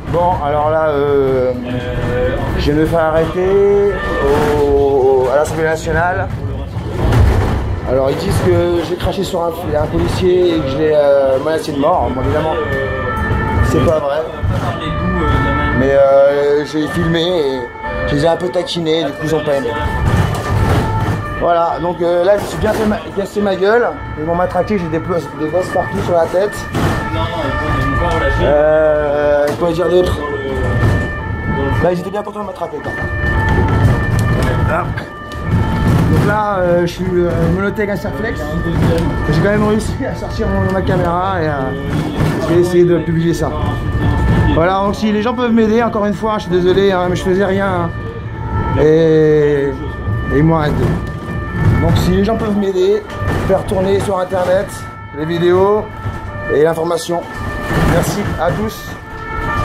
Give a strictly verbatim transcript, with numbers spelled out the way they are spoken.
Bon, alors là, euh, je viens de me faire arrêter au, à l'Assemblée nationale. Alors ils disent que j'ai craché sur un, un policier et que je l'ai euh, menacé de mort. Bon, évidemment, c'est pas vrai. Mais euh, j'ai filmé et je les ai un peu taquinés, du coup ils ont pas aimé. Voilà, donc euh, là je me suis bien fait ma cassé ma gueule. Ils m'ont matraqué, j'ai des, des bosses partout sur la tête. Euh, quoi dire d'autre? Bah ils étaient bien contents de m'attraper quand même. Donc là euh, je suis euh, menotté avec un Serflex. J'ai quand même réussi à sortir mon, ma caméra et euh, je vais essayer de publier ça. Voilà, donc si les gens peuvent m'aider, encore une fois, je suis désolé, hein, mais je faisais rien. Hein, et, et ils m'ont arrêté. Donc si les gens peuvent m'aider, faire tourner sur internet les vidéos et l'information. Merci à tous.